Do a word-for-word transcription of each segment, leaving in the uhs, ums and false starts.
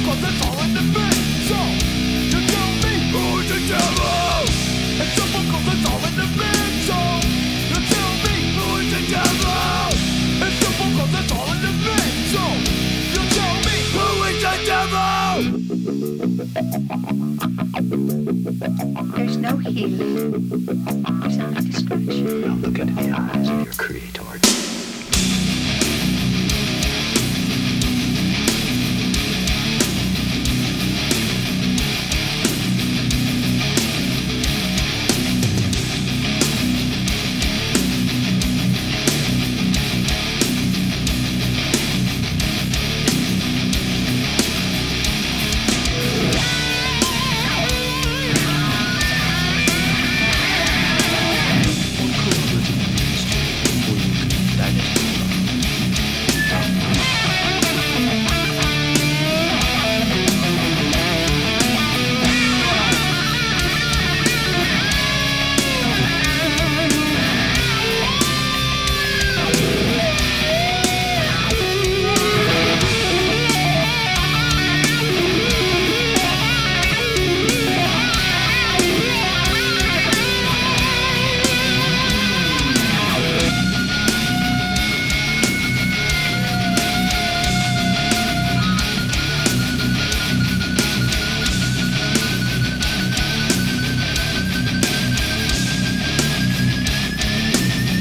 cause it's all in the mix. So, you tell me who's the devil? It's simple cause it's all in the mix. So, you tell me who's the devil? It's simple cause it's all in the mix. So, you tell me who is the devil? There's no healing. There's only destruction. Now look into the eyes of your creator.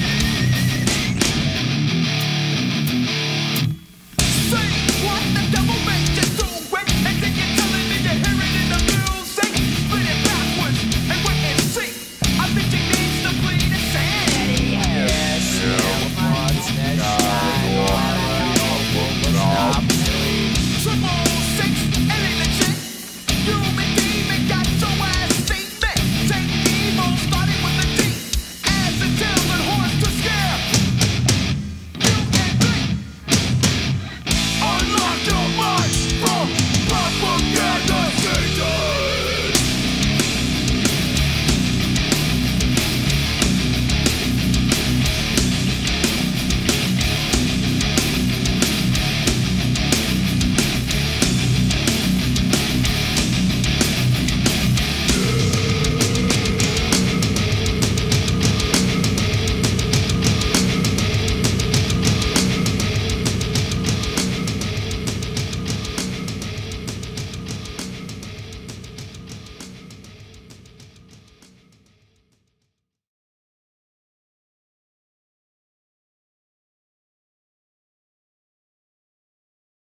Say what the devil